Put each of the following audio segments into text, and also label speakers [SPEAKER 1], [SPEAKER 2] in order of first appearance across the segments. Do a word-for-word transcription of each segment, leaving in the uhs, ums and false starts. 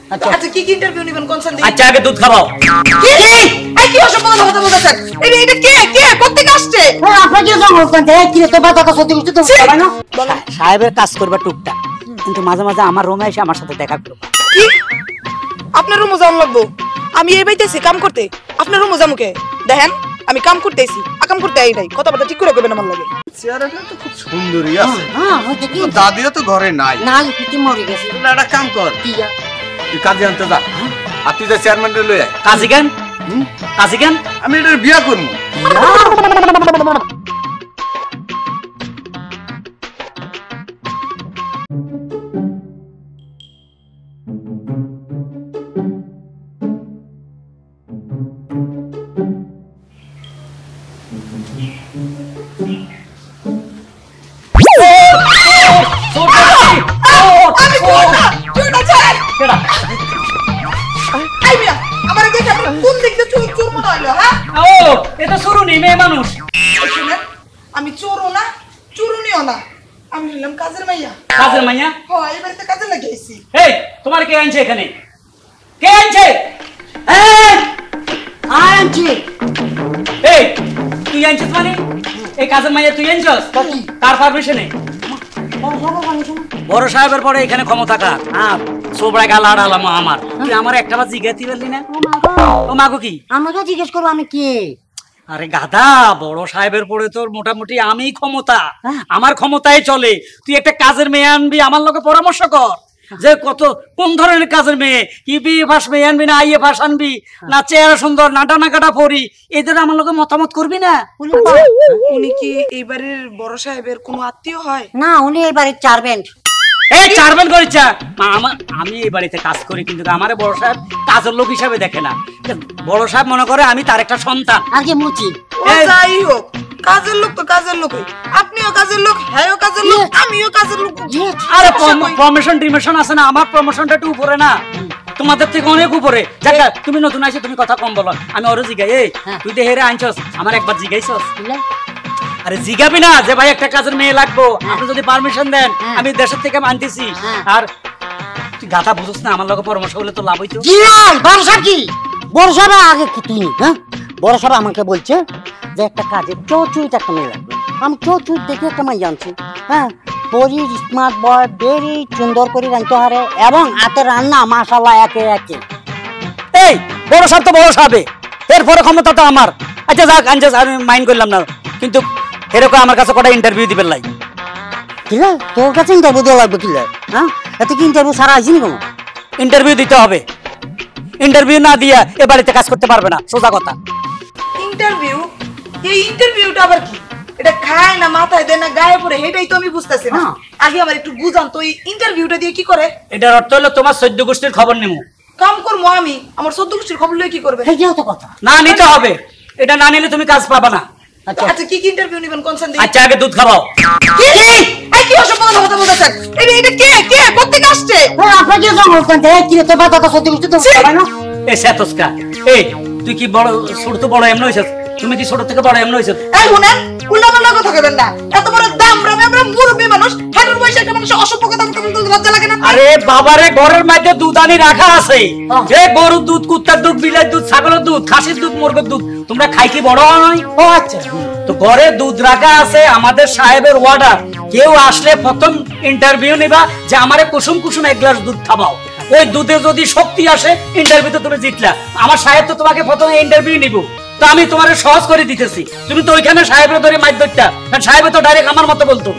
[SPEAKER 1] আচ্ছা আচ্ছা কি কি ইন্টারভিউ নিবেন কোন সান
[SPEAKER 2] আচ্ছা আগে দুধ খাওয়াও।
[SPEAKER 1] কি এই কি অসম্ভব কথা বলতেছেন? এই এটা কে কে কোথা থেকে আসছে?
[SPEAKER 3] হ্যাঁ আপনি কি জঙ্গল কোনতে কি রে তোবা কথা সত্যি সত্যি তো ভাই না
[SPEAKER 2] সাহেবের কাজ করবা টুকটাক, কিন্তু মাঝে মাঝে আমার রুমে এসে আমার সাথে দেখা করবা।
[SPEAKER 1] কি আপনার রুমে যাওয়া লাগবো? আমি এই বাইতেছি কাম করতে, আপনার রুমে যামু কে? দেখেন আমি কাম করতেছি, আকাম করতে আই নাই, কথাবার্তা ঠিক করে কইবেন আমার লাগে।
[SPEAKER 4] চেহারাটা তো খুব সুন্দরই আছে।
[SPEAKER 3] হ্যাঁ হইতে কি
[SPEAKER 4] দাদিও তো ঘরে নাই।
[SPEAKER 3] নাই পিটি মরে গেছে।
[SPEAKER 4] তুই একটা কাম কর,
[SPEAKER 3] কি যা
[SPEAKER 4] তুই কাজে আনতে যা, আর তুই যা চেয়ারম্যানরে লই আয়।
[SPEAKER 2] কাজী কেন? কাজী কেন?
[SPEAKER 4] আমি এটার বিয়া করবো।
[SPEAKER 1] আমি কোন না তুই না ছাড় কেডা আই মিয়া আমারে দেখে আপনি কোন দিক দিয়ে চোর চোর মনে হলো? হ্যাঁ
[SPEAKER 2] ও এটা শুরুনি মেয়ে মানুষ।
[SPEAKER 1] শুনেন আমি চোরও না চুরুনিও না, আমি হলাম কাজের মাইয়া।
[SPEAKER 2] কাজের মাইয়া?
[SPEAKER 1] হ্যাঁ এই বাড়িতে কাজে লাগিয়েছি।
[SPEAKER 2] এই তোমার কে আনছে এখানে? কে আনছে? এই
[SPEAKER 3] আনছি
[SPEAKER 2] এই তুই আনছিস মানে? এই কাজের মাইয়া তুই আনছস? কার পারমিশনে? বড় সাহেবের পরে এখানে ক্ষমতা কার? হ্যাঁ সোবড়া গালা আড়ালাম আমার। তুই আমার একটা বার জিজ্ঞাসা পারলি না? ও মাগো কি
[SPEAKER 3] আমাকে জিজ্ঞেস করবো আমি কে?
[SPEAKER 2] আরে গাধা, বড় সাহেবের পরে তোর মোটামুটি আমি ক্ষমতা, আমার ক্ষমতায় চলে। তুই একটা কাজের মেয়ে আনবি, আমার লোকে পরামর্শ কর যে কত কোন ধরনের কাজের মেয়ে, কি বিএ পাস মেয়ে আনবি না আইএ পাস আনবি না চেহারা সুন্দর না ডানা কাটা পরি, এদের আমার লোকে মতামত করবি না?
[SPEAKER 1] উনি কি এই বাড়ির বড় সাহেবের কোনো আত্মীয় হয়?
[SPEAKER 3] না উনি এই বাড়ির চারবেন।
[SPEAKER 2] এই চারবেন করিচ্ছা আমার, আমি এই বাড়িতে কাজ করি কিন্তু আমারে বড় সাহেব কাজের লোক হিসাবে দেখে না। বড় সাহেব মনে করে আমি তার একটা সন্তান।
[SPEAKER 3] আগে মুচি
[SPEAKER 1] ও যাই হোক, কাজের লোক তো কাজের লোকই, আপনিও কাজের লোক, হ্যাঁও কাজের লোক, আমিও কাজের লোক।
[SPEAKER 2] আরে প্রমোশন টিমোশন আছে না, আমার প্রমোশনটা একটু উপরে না, তোমাদের থেকে অনেক উপরে। যাক তুমি নতুন আইছো, তুমি কথা কম বলো। আমি ওরে জিগাই, এই তুই তো হেরে আনছস, আমার একবার জিগাইছস? আরে জিগাবি না যে ভাই একটা কাজের মেয়ে লাগবো, আপনি যদি পারমিশন দেন আমি দেশের থেকে আনতেছি। আর তুই গাথা বুঝছ না, আমার লগে পরামর্শ হলে তো লাভ হইতো।
[SPEAKER 3] জি বড় সাহেব কি বড় সাহেব আগে কি তুই? হ্যাঁ বড় সাহেব আমাকে বলছে যে একটা কাজে চৌচুইতে একটা মেয়ে লাগবে। আমি চৌচুইত দেখে একটা মেয়ে জানছি। হ্যাঁ পরি স্মার্ট বয়, বেরি সুন্দর করে রাঁধতে হারে এবং হাতে রান্না মাশাআল্লাহ একে একে।
[SPEAKER 2] এই বড় সাহেব তো বড় সাহেব, এরপরে ক্ষমতা তো আমার। আচ্ছা যাক আনছস, আমি মাইন্ড করলাম না, কিন্তু এরকম আমার কাছে কটা ইন্টারভিউ দিবেন লাই।
[SPEAKER 3] কিলা তোর কাছে ইন্টারভিউ দেওয়া লাগবে কিলা? হ্যাঁ এত কি ইন্টারভিউ সারা আইসিনি কোনো?
[SPEAKER 2] ইন্টারভিউ দিতে হবে, ইন্টারভিউ না দিয়া এ বাড়িতে কাজ করতে পারবে না, সোজা কথা।
[SPEAKER 1] ইন্টারভিউ? এই ইন্টারভিউটা আবার কি? এটা খায় না মাথায় দেয় না গায়ে পড়ে, এটাই তো আমি বুঝতেছি না। আগে আমার একটু বুঝান তো, এই ইন্টারভিউটা দিয়ে কি করে?
[SPEAKER 2] এটার অর্থ হলো তোমার চোদ্দ গোষ্ঠীর খবর নেবো।
[SPEAKER 1] কাম করবো আমি, আমার চোদ্দ গোষ্ঠীর খবর লয়ে কি করবে?
[SPEAKER 3] এইটাও তো কথা।
[SPEAKER 2] না নিতে হবে, এটা না নিলে তুমি কাজ পাবা না।
[SPEAKER 1] আচ্ছা কি কি ইন্টারভিউ নিবেন কোন সান?
[SPEAKER 2] আচ্ছা আগে দুধ খাওয়াও।
[SPEAKER 1] কি এই কি অসম্ভব কথা বলতেছেন? এই এটা কে কে কোথা থেকে আসছে?
[SPEAKER 3] হ্যাঁ আপনি কি জঙ্গল কোনতে কি রে তোবা কথা সত্যি সত্যি তো ভাই না?
[SPEAKER 2] এ সেতস্কা, এই তুই কি বড় ছোট তো বড় এমন হইছস? তুমি কি ছোট থেকে বড় এমন হইছস?
[SPEAKER 1] এই শুনেন, উল্টাপাল্টা কথা কইবেন না। এত বড় দাম রামে আমরা মুরব্বি মানুষ, হাড়ের বয়সে একটা মানুষ অসভ্য কথা বলতে লজ্জা লাগে না?
[SPEAKER 2] আরে বাবারে, ঘরের মধ্যে দুধ আনি রাখা আছে, যে গরুর দুধ, কুত্তার দুধ, বিলের দুধ, ছাগলের দুধ, খাসির দুধ, মুরগির দুধ, তোমরা খাই কি বড় নয়?
[SPEAKER 3] ও আচ্ছা
[SPEAKER 2] তো ঘরে দুধ রাখা আছে, আমাদের সাহেবের অর্ডার, কেউ আসলে প্রথম ইন্টারভিউ নিবা যে আমারে কুসুম কুসুম এক গ্লাস দুধ খাওয়াও। ওই দুধে যদি শক্তি আসে ইন্টারভিউতে তুমি জিতলা। আমার সাহেব তো তোমাকে প্রথমে ইন্টারভিউ নিব, তো আমি তোমারে সহজ করে দিতেছি। তুমি তো ওইখানে সাহেবের ধরে মাইর ধরতা, কারণ সাহেবে তো ডাইরেক্ট আমার মতো বলতো।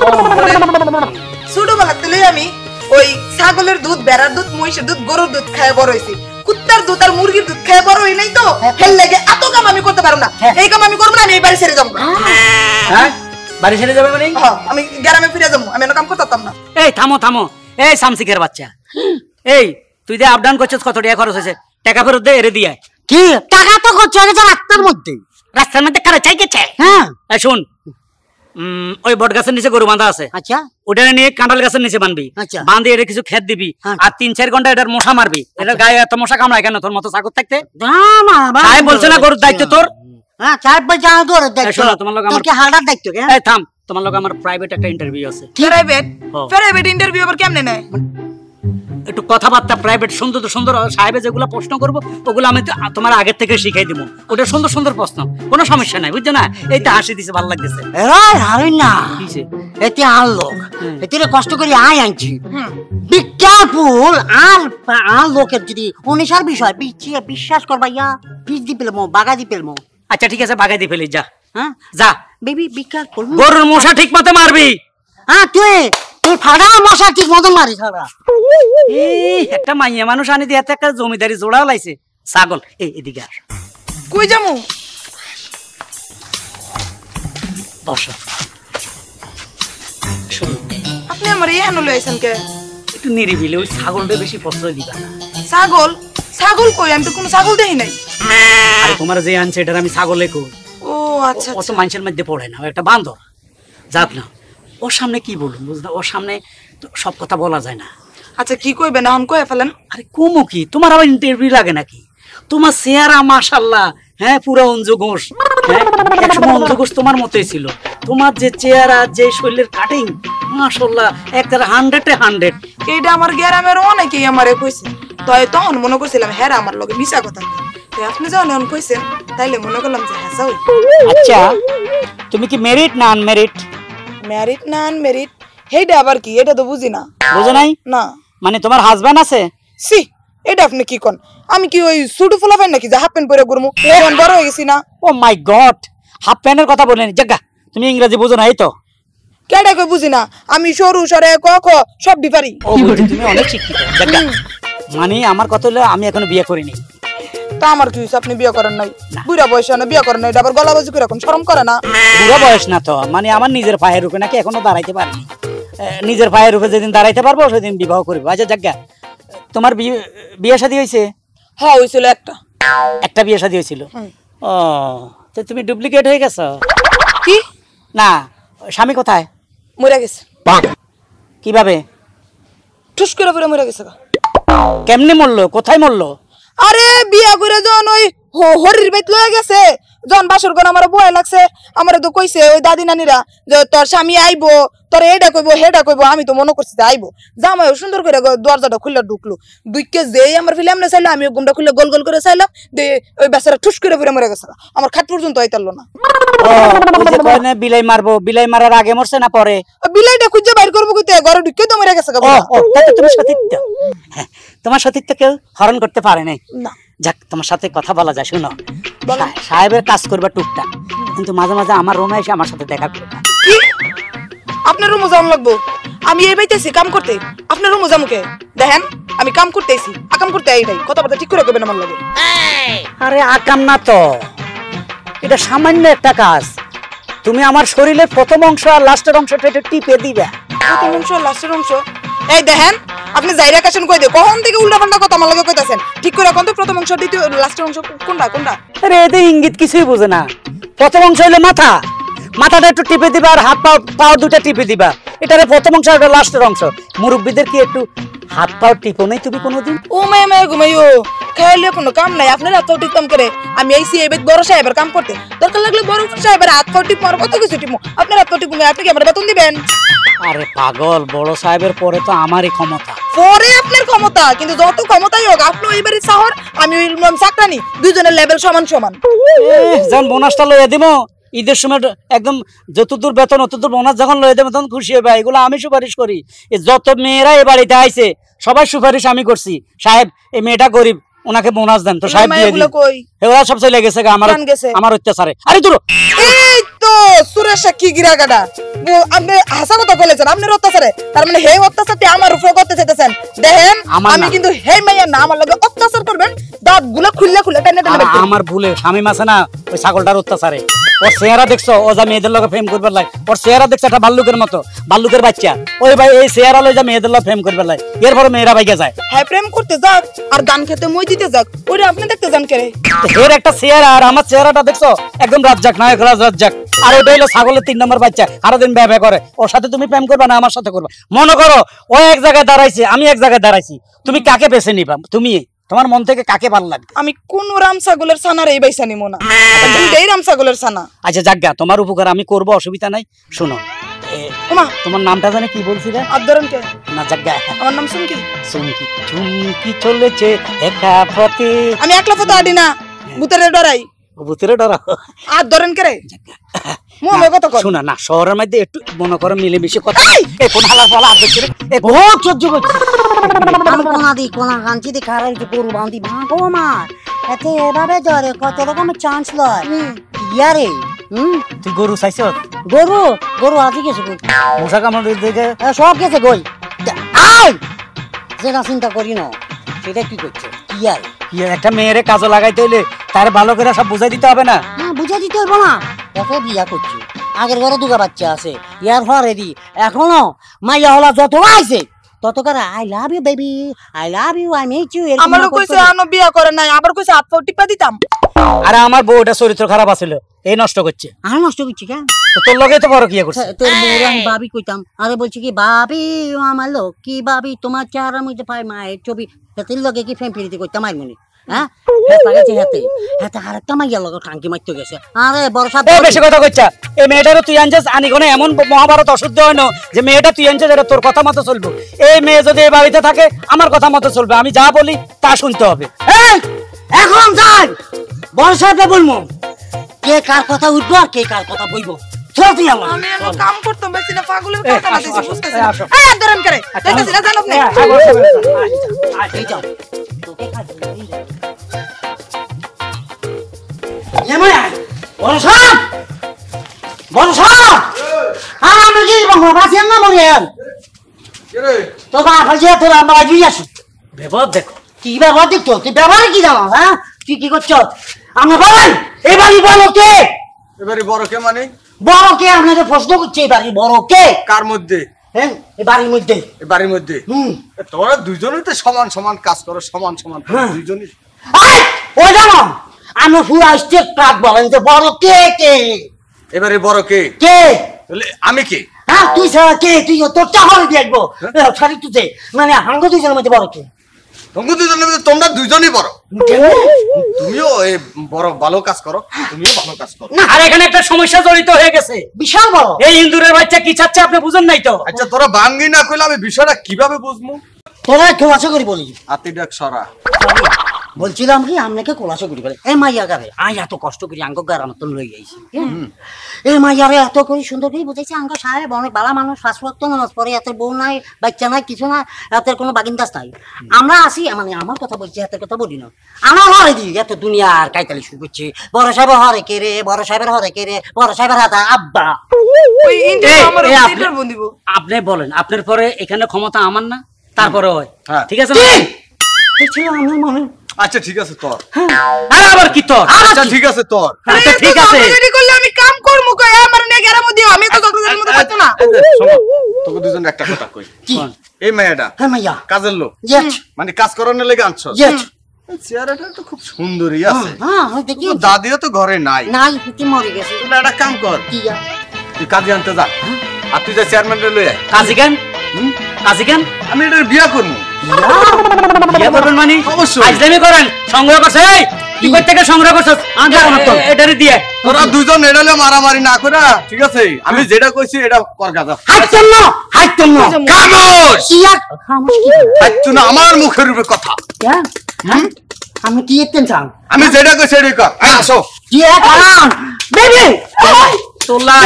[SPEAKER 1] ছোটবেলা থেকে আমি ওই ছাগলের দুধ, বেড়ার দুধ, মহিষের দুধ, গরুর দুধ খায় বড় হইছি। কুত্তার দুধ আর মুরগির দুধ খায় বড় হই নাই তো, হেল লাগে এত কাম আমি করতে পারবো না। এই কাম আমি করবো না, আমি এই বাড়ি ছেড়ে যাবো।
[SPEAKER 2] হ্যাঁ বাড়ি ছেড়ে যাবে মানে?
[SPEAKER 1] হ্যাঁ আমি গ্রামে ফিরে যাবো, আমি এনে কাম করতাম না।
[SPEAKER 2] এই থামো থামো, এই সামসিকের বাচ্চা, এই তুই যে আপ ডাউন করছিস কত টাকা খরচ হয়েছে? টাকা ফেরত দে, এরে দিয়ে।
[SPEAKER 3] কি টাকা তো খরচ হয়ে গেছে রাস্তার মধ্যে।
[SPEAKER 2] রাস্তার মধ্যে কারা চাই গেছে?
[SPEAKER 3] হ্যাঁ
[SPEAKER 2] এই শুন, উম ওই বট গাছের নিচে গরু বাঁধা আছে,
[SPEAKER 3] আচ্ছা
[SPEAKER 2] ওটা নিয়ে কাঁঠাল গাছের নিচে বাঁধবি,
[SPEAKER 3] আচ্ছা।
[SPEAKER 2] বাঁধে এটা কিছু খেত দিবি, আর তিন চার ঘন্টা এটার মশা মারবি। এটার গায়ে এত মশা কামড়ায় কেন তোর মতো চাকর থাকতে?
[SPEAKER 3] না না
[SPEAKER 2] সাহেব বলছে না গরুর দায়িত্ব তোর?
[SPEAKER 3] হ্যাঁ চার পাঁচ জানা তোর দায়িত্ব।
[SPEAKER 2] শোনো, তোমার লোক আমার
[SPEAKER 3] তোর কি হার্ডার দায়িত্ব কে?
[SPEAKER 2] এই থাম, তোমার লোক আমার প্রাইভেট একটা ইন্টারভিউ আছে।
[SPEAKER 1] প্রাইভেট প্রাইভেট ইন্টারভিউ আবার কেমনে নেয়?
[SPEAKER 2] একটু কথাবার্তা প্রাইভেট সুন্দর সুন্দর সাহেবে যেগুলো প্রশ্ন করবো ওগুলো আমি তো- তোমার আগের থেকে শিখাই দিব। ওটা সুন্দর সুন্দর প্রশ্ন, কোনো সমস্যা নাই, বুঝছো না? এই তো হাসি দিছে, ভালো লাগতেছে।
[SPEAKER 3] এরাই হারি না
[SPEAKER 2] কিসে?
[SPEAKER 3] এতে আর লোক এতে কষ্ট করে আয় আনছি বিজ্ঞাপুল আর আর লোকের যদি অনুসার বিষয় পিছিয়ে বিশ্বাস করবা ইয়া পিস দি পেলমো বাগা দি পেলমো।
[SPEAKER 2] আচ্ছা ঠিক আছে, বাগাই দিয়ে ফেলি, যা
[SPEAKER 3] হ্যাঁ
[SPEAKER 2] যা।
[SPEAKER 3] বেবি বিজ্ঞাপুল
[SPEAKER 2] গরুর মশা ঠিক মতো মারবি।
[SPEAKER 3] হ্যাঁ তুই তুই ফাড়া মশা ঠিক মতো মারি সারা।
[SPEAKER 2] এই একটা মাইয়া মানুষ আনি দিয়ে একটা জমিদারি জোড়াও লাইছে। ছাগল, এই এদিকে আস,
[SPEAKER 1] কই যামু?
[SPEAKER 2] বসো। শোনো,
[SPEAKER 1] আপনি আমার এখানে লইছেন কে?
[SPEAKER 2] একটু নিরিবিলি ওই ছাগলটা বেশি প্রশ্রয় দিবা না।
[SPEAKER 1] ছাগল? ছাগল কই? আমি তো কোনো ছাগল দেখি নাই।
[SPEAKER 2] আরে তোমার যে আনছে এটার আমি ছাগলে কই।
[SPEAKER 1] ও আচ্ছা
[SPEAKER 2] অত মানুষের মধ্যে পড়ে না, ও একটা বান্দর। যাক না, ওর সামনে কি বলুন বুঝলা, ওর সামনে তো সব কথা বলা যায় না।
[SPEAKER 1] আচ্ছা কি কইবেন এখন কয়ে ফেলেন।
[SPEAKER 2] আরে কুমু কি, তোমার আবার ইন্টারভিউ লাগে নাকি? তোমার চেহারা মাশাআল্লাহ, হ্যাঁ পুরো অঞ্জু ঘোষ, হ্যাঁ একসময় অঞ্জু ঘোষ তোমার মতোই ছিল। তোমার যে চেহারা, যে শরীরের কাটিং, মাশাআল্লাহ একটা হান্ড্রেডে হান্ড্রেড।
[SPEAKER 1] এইটা আমার গ্রামের অনেকেই আমারে কইছে, তাই তখন মনে করছিলাম হ্যাঁ আমার লগে মিছা কথা। তাই আপনি যখন এখন কইছেন তাইলে মনে করলাম যে হ্যাঁ সই।
[SPEAKER 2] আচ্ছা তুমি কি মেরিট না আনমেরিট?
[SPEAKER 1] ম্যারিড না আনমেরিড হেইটা আবার কি? এটা তো বুঝি না।
[SPEAKER 2] বুঝো নাই?
[SPEAKER 1] না।
[SPEAKER 2] মানে তোমার হাজবেন্ড আছে?
[SPEAKER 1] সি, এটা আপনি কি কোন? আমি কি ওই সুটু ফুলা পাই নাকি যে হাফ প্যান্ট পরে ঘুরমু? এখন বড় হয়ে গেছি না।
[SPEAKER 2] ও মাই গড, হাফ প্যান্টের কথা বলেন জাগা, তুমি ইংরেজি বুঝো না এই তো।
[SPEAKER 1] কেডা কই বুঝি না? আমি সরু সরে ক খ সব ডিপারি।
[SPEAKER 2] ও বুঝি, তুমি অনেক শিক্ষিত জাগা। মানে আমার কথা হলো আমি এখনো বিয়ে করিনি।
[SPEAKER 1] তা আমার কি হইছে? আপনি বিয়ে করেন নাই? বুড়া বয়সে না বিয়ে করেন নাই, এটা আবার গলাবাজি করে এখন শরম করে না?
[SPEAKER 2] বুড়ো বয়স না তো, মানে আমার নিজের পায়ের উপরে নাকি এখনো দাঁড়াইতে পারিনি। এ, নিজের পায়ের উপরে যেদিন দাঁড়াইতে পারবো সেদিন বিবাহ করবো। আচ্ছা জাগা, তোমার বিয়ে বিয়ে শাদী হয়েছে?
[SPEAKER 1] হ্যাঁ হইছিল একটা।
[SPEAKER 2] একটা বিয়ে শাদী হয়েছিল? ও, তো তুমি ডুপ্লিকেট হয়ে গেছো?
[SPEAKER 1] কি?
[SPEAKER 2] না, স্বামী কোথায়?
[SPEAKER 1] মরে গেছে।
[SPEAKER 2] কিভাবে?
[SPEAKER 1] ঠুস করে পরে মরে গেছে।
[SPEAKER 2] কেমনে মরলো? কোথায় মরলো?
[SPEAKER 1] আরে বিয়া করে যখন ওই হ- হরির বাইত লয়ে গেছে, যখন বাসর ঘর আমার বয় লাগছে, আমার তো কইছে ওই দাদি নানিরা যে তোর স্বামী আইবো, তোর এটা কইবো হেটা কইবো। আমি তো মনে করছি যে আইবো, জামাই সুন্দর করে গ- দরজাটা খুলে ঢুকলো। দুইকে যেই আমার ফিল্ম না চাইলাম, আমি গুমটা খুলে গোল গোল করে চাইলাম, দিয়ে ওই বেচারা ঠুস করে পরে মরে গেছে। আমার খাট পর্যন্ত আইতারলো না।
[SPEAKER 2] ও, ওই যে কয় না বিলাই মারবো, বিলাই মারার আগে মরছে না পরে?
[SPEAKER 1] বিলাইটা খুঁজে বাইর করবো কইতে ঘরে ঢুকে তো মরে গেছে গা
[SPEAKER 2] ও
[SPEAKER 1] বুড়া।
[SPEAKER 2] ও, তাই তো তুমি সতীর্থ। তোমার সতীর্থ কেউ হরণ করতে পারে নাই।
[SPEAKER 1] না।
[SPEAKER 2] যাক, তোমার সাথে কথা বলা যায়। শুনো, সা- সাহেবের কাজ করবা টুকটাক, কিন্তু মাঝে মাঝে আমার রুমে এসে আমার সাথে দেখা করবা।
[SPEAKER 1] কি? আপনার রুমে যাওয়ান লাগবো? আমি এই বাইতেছি কাম করতে, আপনার রুমে যামুকে? দেখেন আমি কাম করতেছি, আকাম করতে আই নাই। কথাবার্তা ঠিক করে কইবেন আমার লাগে।
[SPEAKER 2] আরে আকাম না তো, এটা সামান্য একটা কাজ। তুমি আমার শরীরের প্রথম অংশ আর লাস্টের অংশটা একটু টিপে দিবা।
[SPEAKER 1] প্রথম অংশ লাস্টের অংশ? এই দেখেন আপনি যাইরা কাছেন কই দে, কখন থেকে উল্টা পাল্টা কথা আমার লাগে কইতাছেন। ঠিক করে কোন তো প্রথম অংশ দ্বিতীয় লাস্টের অংশ কোনটা কোনটা?
[SPEAKER 2] আরে এতে ইঙ্গিত কিছুই বুঝে না। প্রথম অংশ হইলো মাথা, মাথাটা একটু টিপে দিবা, আর হাত পাও পাও দুটা টিপে দিবা। এটারে প্রথম অংশ আর লাস্টের অংশ। মুরব্বীদের কি একটু হাত পাও টিপো নাই তুমি কোনোদিন?
[SPEAKER 1] ও মায় মায় ঘুমাইও, খাইলে কোনো কাম নাই। আপনার হাত পাও টিপতাম করে, আমি আইসি এই বেত বড় সাহেবের কাম করতে। দরকার লাগলে বড় সাহেবের হাত পাও টিপ মারো, কত কিছু টিপমু। আপনার হাত পাও টিপুন, আপনি কি আমার বেতন দিবেন?
[SPEAKER 2] আরে পাগল, বড় সাহেবের পরে তো আমারই ক্ষমতা।
[SPEAKER 1] পরে আপনার ক্ষমতা, কিন্তু যত ক্ষমতাই হোক আপনি ওই বাড়ির শহর, আমি ওই চাকরানি, দুইজনের লেভেল সমান সমান।
[SPEAKER 2] যখন বোনাসটা লইয়া দিব ঈদের সময়, একদম যতদূর বেতন অতদূর বোনাস যখন লইয়া দেবো তখন খুশি হবে। এগুলো আমি সুপারিশ করি। এ যত মেয়েরা এ বাড়িতে আইছে সবাই সুপারিশ আমি করছি। সাহেব এই মেয়েটা গরিব, ওনাকে বোনাস দেন। তো সাহেব দিয়ে দিন।
[SPEAKER 1] এগুলো কই?
[SPEAKER 2] এগুলা সব চলে গেছে গা আমার
[SPEAKER 1] কান গেছে?
[SPEAKER 2] আমার অত্যাচারে। আরে দূর,
[SPEAKER 1] এই তো সুরেশ কি গিরাগাডা, আপনি হাসা কথা বলেছেন আপনার অত্যাচারে। তার মানে হে অত্যাচারটি আমার উপরে করতে চাইতেছেন। দেখেন
[SPEAKER 2] আমার
[SPEAKER 1] আমি
[SPEAKER 2] না।
[SPEAKER 1] কিন্তু হে মাইয়া না, আমার লগে অত্যাচার করবেন, দাঁত গুলো খুললে খুলে টেনে টেনে বের
[SPEAKER 2] আ-
[SPEAKER 1] করবেন।
[SPEAKER 2] আমার ভুলে স্বামী আছে না ওই ছাগলটার অত্যাচারে। ওর চেহারা দেখছো, ও যা মেয়েদের লগে প্রেম করবার লাই, ওর চেহারা দেখছো একটা ভাল্লুকের মতো, ভাল্লুকের বাচ্চা। ওই ভাই এই চেহারা লই যা মেয়েদের লগে প্রেম করবার লাই, এরপরে মেয়েরা বাইকে যায়।
[SPEAKER 1] হ্যাঁ প্রেম করতে যাক আর গান খেতে মই দিতে যাক, ওরে আপনি দেখতে যান কেরে?
[SPEAKER 2] এর একটা চেহারা আর আমার চেহারাটা দেখছো, একদম রাজ্জাক, নায়ক রাজ রাজ্জাক। আর ওটা হলো ছাগলের তিন নম্বর বাচ্চা, সারাদিন ব্যয় ব্যয় করে। ওর সাথে তুমি প্রেম করবে না আমার সাথে করবে? মনে করো ও এক জায়গায় দাঁড়াইছে, আমি এক জায়গায় দাঁড়াইছি, তুমি কাকে বেছে নিবা? তুমি তোমার মন থেকে কাকে ভালো লাগবে?
[SPEAKER 1] আমি কোন রাম ছাগলের ছানার এই বাইসা নিমো না, দুইটাই রাম ছাগলের ছানা।
[SPEAKER 2] আচ্ছা জাগা, তোমার উপকার আমি করবো, অসুবিধা নাই। শোনো, এ,
[SPEAKER 1] ওমা
[SPEAKER 2] তোমার নামটা জানি কি বলছিলে?
[SPEAKER 1] আদরন কে?
[SPEAKER 2] না জায়গা
[SPEAKER 1] আমার নাম সুমকি।
[SPEAKER 2] চুমকি চুমকি চলেছে একা পথে।
[SPEAKER 1] আমি একলা পথে আডি না, ভূতের ডরাই।
[SPEAKER 2] ভূতেরে ডরা?
[SPEAKER 1] আদরন কে রে? মুমে কত কর।
[SPEAKER 2] শোনা না, শহরের মধ্যে একটু মনে করো মিলেমিশে কথা। এই কোন হালার পালা আদর করে এ বহুত সহ্য করছে।
[SPEAKER 3] আমি কোনা দি কোনা কাঞ্চি দি খারাই যে গরু বাঁধি ভাগো মা এতে এভাবে ধরে কত রকমের চান্স লয় ইয়ারে হুম
[SPEAKER 2] তুই গরু চাইছ?
[SPEAKER 3] গরু গরু আজি গেছে কই
[SPEAKER 2] মশা কামড় দিকে
[SPEAKER 3] এ, সব গেছে কই আই যেটা চিন্তা করি না সেটা কি করছে কি আর
[SPEAKER 2] কি একটা মেয়েরে কাজে লাগাইতে হইলে তার ভালো করে সব বুঝাই দিতে হবে না?
[SPEAKER 3] হ্যাঁ বুঝে দিতে পারবো না একে বিয়া করছে আগের ঘরে দুটা বাচ্চা আছে ইয়ার ঘরে দি এখনো মাইয়া হলা যত আইছে তত করে I love you baby I love you I meet you
[SPEAKER 1] আমারও কইছে আনো বিয়া করে নাই, আবার কইছে হাত পা টিপা দিতাম।
[SPEAKER 2] আরে আমার বউটা চরিত্র খারাপ আছিল, এই নষ্ট করছে।
[SPEAKER 3] আর নষ্ট করছি কেন
[SPEAKER 2] তো তোর লগে তো বড় কি করছে?
[SPEAKER 3] তোর বউরে আমি বাবি কইতাম আরে বলছি কি বাবি ও আমার লক্ষ্মী বাবি তোমার চেহারা মধ্যে পাই মায়ের ছবি হেতের লগে কি ফেম ফিরিতে কইতাম আই মনে হ্যাঁ হেতা গেছে হেতে হেতে আরেকটা মাইয়া লগে টাঙ্কি মারতে গেছে আরে বড় সাপ
[SPEAKER 2] এ বেশি কথা কইছা। এই মেয়েটারও তুই আনছিস আনি কোনে এমন মহাভারত অশুদ্ধ হয় না যে মেয়েটা তুই আনছিস এটা তোর কথা মতো চলবে। এই মেয়ে যদি এই বাড়িতে থাকে আমার কথা মতো চলবে, আমি যা বলি তা শুনতে হবে।
[SPEAKER 3] এই এখন যাই বড় সাহেবকে বলবো কে কার কথা উঠবো আর কে কার কথা বইবো চল তুই আমার
[SPEAKER 1] আমি এনো কাম করতাম বেশি না, পাগলের
[SPEAKER 2] এ,
[SPEAKER 1] কথা না
[SPEAKER 2] আসো,
[SPEAKER 1] দিছি
[SPEAKER 2] আসো,
[SPEAKER 1] বুঝতেছি
[SPEAKER 2] এ,
[SPEAKER 1] না।
[SPEAKER 2] আসো।
[SPEAKER 1] এই আদরন করে দেখতেছি না জানো না।
[SPEAKER 3] এই যাও তোকে কাজ এমন বড় সাহেব বড় সাহেব আমি কি বলবো বাসি না মরিয়ান তো বাপ আছে তোর আমরা আজই আসি
[SPEAKER 2] ব্যবহার দেখো।
[SPEAKER 3] কি ব্যবহার দেখছো তুই ব্যবহারে কি জানো হ্যাঁ তুই কি করছো আমরা বলেন এবারই বলো কে
[SPEAKER 4] এবারে বড় কে মানে?
[SPEAKER 3] বড় কে আপনাকে প্রশ্ন করছে এবারই বড় কে
[SPEAKER 4] কার মধ্যে?
[SPEAKER 3] হ্যাঁ এ বাড়ির মধ্যে
[SPEAKER 4] এই বাড়ির মধ্যে?
[SPEAKER 3] হুম
[SPEAKER 4] এ, তোরা দুইজনই তো সমান সমান কাজ করো, সমান সমান তোরা
[SPEAKER 3] হ্যাঁ।
[SPEAKER 4] দুইজনই।
[SPEAKER 3] আই ও জানো আমরা পুরো স্টেট কার্ড বলেন যে বড় কে কে
[SPEAKER 4] এবারে বড় কে?
[SPEAKER 3] কে
[SPEAKER 4] তাহলে আমি কে?
[SPEAKER 3] হ্যাঁ তুই ছাড়া কে তুই তোর চাহলে দেখবো শাড়ি তুই মানে হাঙ্গ দুইজনের মধ্যে বড় কে
[SPEAKER 4] তোমরা দুইজনের মধ্যে তোমরা দুইজনই বড়। তুমিও এই বড় ভালো কাজ করো, তুমিও ভালো কাজ করো।
[SPEAKER 2] আর এখানে একটা সমস্যা জড়িত হয়ে গেছে।
[SPEAKER 3] বিশাল বড়
[SPEAKER 2] এই ইন্দুরের বাচ্চা কি চাচ্ছে আপনি বুঝেন নাই তো?
[SPEAKER 4] আচ্ছা তোরা বাঙ্গি না কইলে আমি বিষয়টা কিভাবে বুঝবো?
[SPEAKER 3] তোরা খোলাসা করি বলি
[SPEAKER 4] হাতি ডাক সরা।
[SPEAKER 3] বলছিলাম কি আপনাকে খোলাসা করি বলে এই মাইয়া গারে আই এত কষ্ট করি আঙ্গ গার মতন লই যাইছি এই মাইয়ারে এত করে সুন্দর করে বুঝাইছে আঙ্গ সাহেব অনেক বালা মানুষ পাঁচ ওয়াক্ত নামাজ পড়ে এত বউ নাই বাচ্চা নাই কিছু না এতের কোনো বাগিন্দাস নাই আমরা আসি মানে আমার কথা বলছি এতের কথা বলি না আমার হরে দি এত দুনিয়া আর কাইতালি শুরু করছে বড় সাহেব হরে কে রে বড় সাহেবের হরে কে রে বড় সাহেবের হাতে আব্বা
[SPEAKER 1] ওই ইন্টার
[SPEAKER 2] এই,
[SPEAKER 1] আমার
[SPEAKER 2] এই, আপনি-
[SPEAKER 1] ইন্টার বন্দিব।
[SPEAKER 2] আপনি বলেন আপনার পরে এখানে ক্ষমতা আমার না, তারপরে হয়
[SPEAKER 4] হ্যাঁ।
[SPEAKER 2] ঠিক আছে না?
[SPEAKER 3] এই ছিল আমার মনে
[SPEAKER 4] আচ্ছা ঠিক আছে তোর।
[SPEAKER 2] আরে আবার কি তোর?
[SPEAKER 4] আচ্ছা ঠিক আছে তোর।
[SPEAKER 2] আচ্ছা ঠিক আছে।
[SPEAKER 1] রেডি করলে আমি কাম করব কই আমার নে গেরার মধ্যে আমি তো তোদের মধ্যে পাচ্ছ না।
[SPEAKER 4] এই যে, শোনো, তোকে দুজন একটা কথা কই।
[SPEAKER 3] কি
[SPEAKER 4] এই মেয়েটা
[SPEAKER 3] হ্যাঁ মাইয়া
[SPEAKER 4] কাজের লোক,
[SPEAKER 3] জেট
[SPEAKER 4] মানে কাজ করানোর লেগে আনছো।
[SPEAKER 3] জেট
[SPEAKER 4] এই চেহারাটা তো খুব সুন্দরী আছে।
[SPEAKER 3] হ্যাঁ হ্যাঁ দেখি
[SPEAKER 4] তোর দাদিও তো ঘরে নাই।
[SPEAKER 3] নাই তুই মরে গেছে
[SPEAKER 4] তুই একটা কাম কর,
[SPEAKER 3] কি
[SPEAKER 4] তুই কাজে আনতে যা, আর তুই যা চেয়ারম্যানটা লই আয়।
[SPEAKER 2] কাজী কেন? কাজী কেন?
[SPEAKER 4] আমি এটার বিয়া করবো।
[SPEAKER 2] বিয়ে করবেন মানে?
[SPEAKER 4] অবশ্যই।
[SPEAKER 2] আজলামি করেন, সংগ্রহ করছে। এই তুই কই থেকে সংগ্রহ করছস? আগে এটারে দিয়ে
[SPEAKER 4] তোরা দুজন এড়ালে মারামারি না করে, ঠিক আছে? আমি যেটা কইছি এটা কর গাজা।
[SPEAKER 3] হাইতেন না হাইতেন না
[SPEAKER 4] খামোশ!
[SPEAKER 3] কি আর খামোশ কি
[SPEAKER 4] হাইতু না আমার মুখের উপরে কথা।
[SPEAKER 3] হ্যাঁ হ্যাঁ আমি কি এতেন চান
[SPEAKER 4] আমি যেটা কইছি এটাই কর। আয় আসো।
[SPEAKER 3] কি আর কারণ বেবি
[SPEAKER 2] তোলা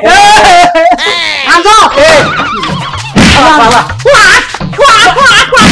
[SPEAKER 3] আঙ্গো
[SPEAKER 2] বাবা
[SPEAKER 3] ওয়া ওয়া ওয়া